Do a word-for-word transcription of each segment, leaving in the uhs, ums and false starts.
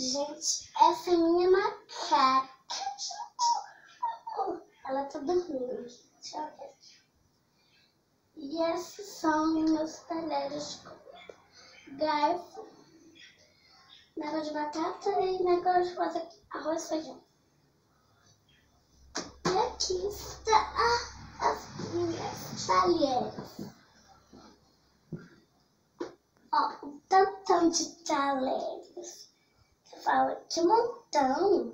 Gente, essa é minha macaca. Ela tá dormindo. Deixa eu ver. E esses são meus talheres de comida. Garfo, negócio de batata e negócio de fazer arroz e feijão. E aqui está as minhas talheres. Ó, um tantão de talheres. Você fala, que montão.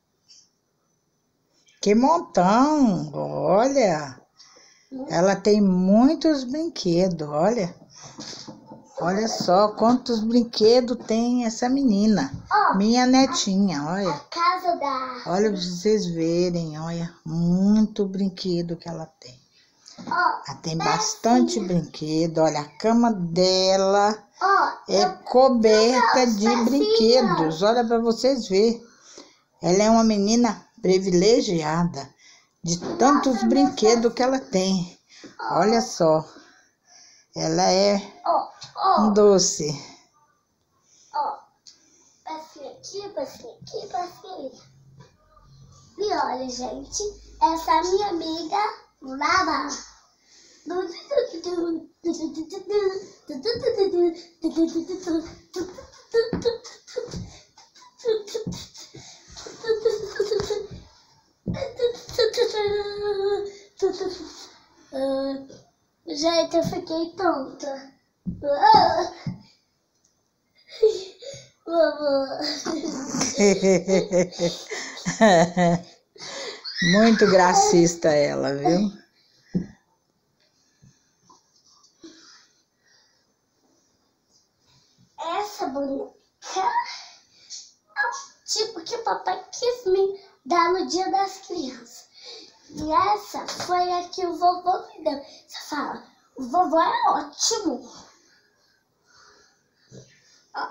Que montão, olha. Ela tem muitos brinquedos, olha. Olha só quantos brinquedos tem essa menina. Oh, minha netinha, a, olha. A casa da... Olha pra vocês verem, olha. Muito brinquedo que ela tem. Oh, ela tem bastante assim. brinquedo. Olha, a cama dela oh, é eu, coberta eu de assim, brinquedos. Olha pra vocês verem. Ela é uma menina privilegiada de tantos Nossa, brinquedos que ela tem. Oh. Olha só. Ela é oh, oh. um doce. Ó, passinho aqui, passinho aqui, passinho ali. E olha, gente, essa é a minha amiga Lava. Gente, eu fiquei tonta. Muito gracista ela, viu? Essa boneca é o tipo que o papai quis me dar no dia das crianças. E essa foi a que o vovô me deu. Você fala, o vovô é ótimo. Ó.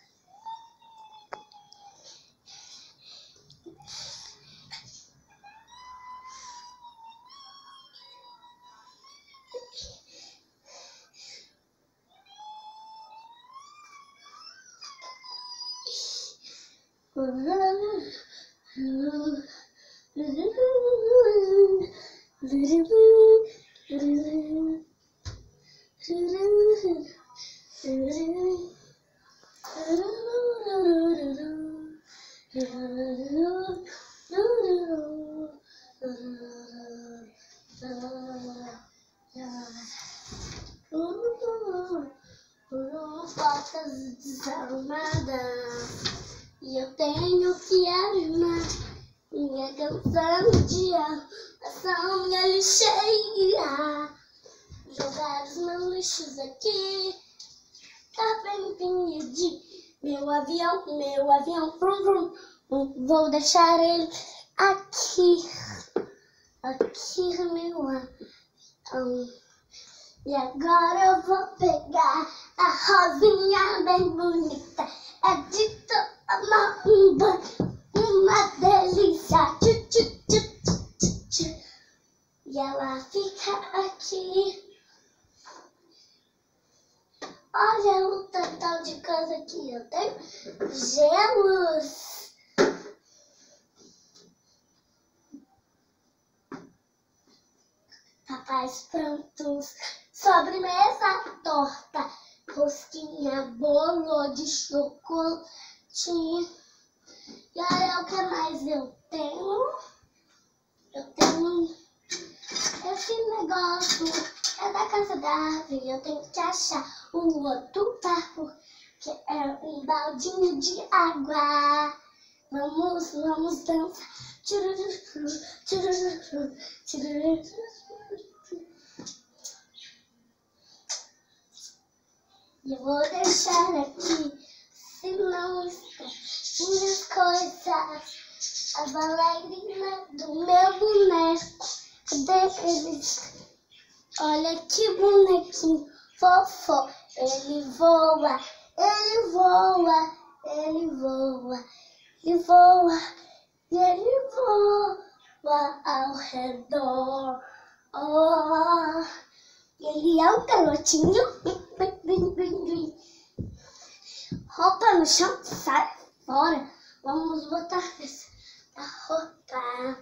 Botas desarrumadas e eu tenho que arrumar minha canção de arrumação, minha lixeira. Jogar os meus lixos aqui, tá bem pinhadinho. Meu avião, meu avião, vrum, vrum, vou deixar ele aqui, aqui meu avião. E agora eu vou pegar a rosinha bem bonita. É de tomar um banho, uma delícia. Tchu, tchu, tchu, tchu, tchu. E ela fica aqui. Olha o total de coisa que eu tenho. Gelos. Papais prontos. Sobremesa, torta, rosquinha, bolo de chocolate. E olha o que mais eu tenho. Eu tenho esse negócio. É da casa da árvore. Eu tenho que achar um outro par, porque é um baldinho de água. Vamos, vamos dançar. Tchururu, tchururu, tchururu. E eu vou deixar aqui, se não está minhas coisas, a bailarina do meu boneco. Cadê eles? Olha que bonequinho fofo. Ele voa, ele voa, ele voa, ele voa, e ele voa ao redor. Oh, ele é um garotinho. Roupa no chão, sai fora. Vamos botar essa roupa.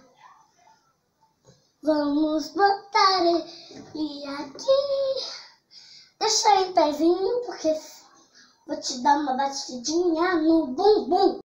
Vamos botar ele aqui. Deixa em pezinho, porque vou te dar uma batidinha no bumbum.